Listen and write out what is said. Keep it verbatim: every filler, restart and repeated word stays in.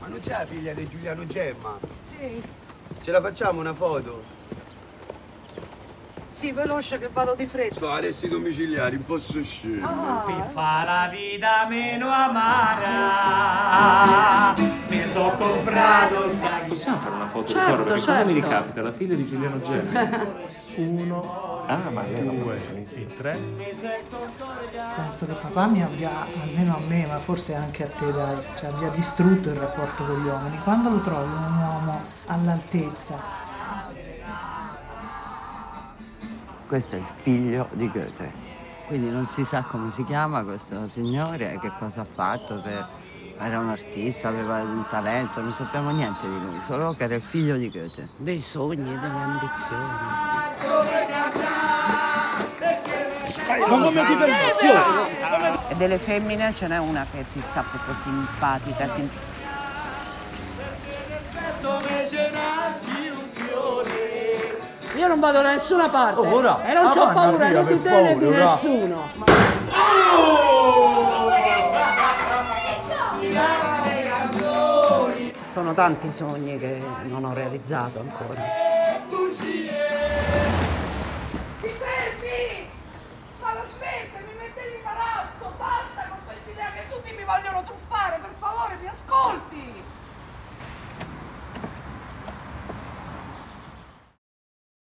Ma non c'è la figlia di Giuliano Gemma? Sì. Ce la facciamo una foto? Sì, veloce che vado di fretta. Sto arresti domiciliari, un po' scemo. Ah. Mi fa la vita meno amara. Mi so comprato sta. Possiamo fare una foto Certo, di Perché certo. come mi ricapita? La figlia di Giuliano Gemma. Uno, Ah, ma lei è una due professionista. e tre. Penso che papà mi abbia, almeno a me, ma forse anche a te, dai, cioè abbia distrutto il rapporto con gli uomini. Quando lo trovi un uomo all'altezza. Questo è il figlio di Goethe. Quindi non si sa come si chiama questo signore, che cosa ha fatto, se era un artista, aveva un talento, non sappiamo niente di lui, solo che era il figlio di Goethe. Dei sogni, delle ambizioni. Ma come ti permetti? E delle femmine ce n'è una che ti sta proprio simpatica. Sim... Io non vado da nessuna parte. Oh, ora, e non ah, c'ho vanna paura via, né di per te né di favore, ora. nessuno. Sono tanti sogni che non ho realizzato ancora.